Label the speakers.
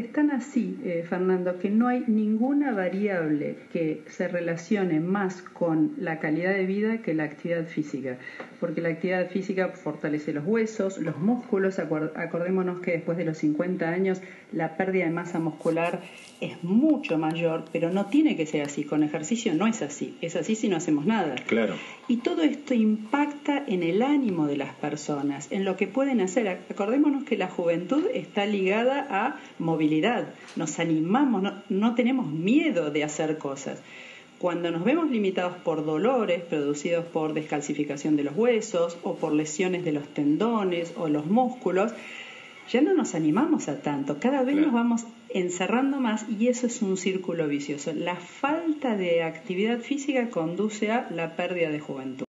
Speaker 1: Están así, Fernando, que no hay ninguna variable que se relacione más con la calidad de vida que la actividad física, porque la actividad física fortalece los huesos, los músculos. Acordémonos que después de los 50 años la pérdida de masa muscular es mucho mayor, pero no tiene que ser así. Con ejercicio no es así si no hacemos nada.
Speaker 2: Claro.
Speaker 1: Y todo esto impacta en el ánimo de las personas, en lo que pueden hacer. Acordémonos que la juventud está ligada a movilidad, nos animamos, no tenemos miedo de hacer cosas. Cuando nos vemos limitados por dolores producidos por descalcificación de los huesos o por lesiones de los tendones o los músculos, ya no nos animamos a tanto, cada vez nos vamos encerrando más y eso es un círculo vicioso. La falta de actividad física conduce a la pérdida de juventud.